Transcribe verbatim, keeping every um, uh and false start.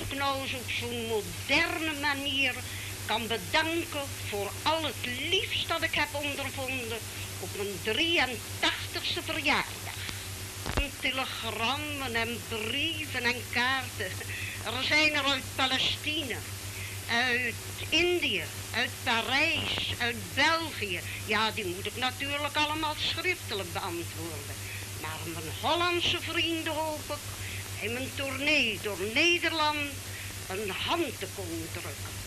dat ik nou eens op zo'n moderne manier kan bedanken voor al het liefst dat ik heb ondervonden op mijn drieëntachtigste verjaardag. Telegrammen en brieven en kaarten. Er zijn er uit Palestina, uit Indië, uit Parijs, uit België. Ja, die moet ik natuurlijk allemaal schriftelijk beantwoorden. Maar mijn Hollandse vrienden hoop ik in mijn tournee door Nederland een hand te komen drukken.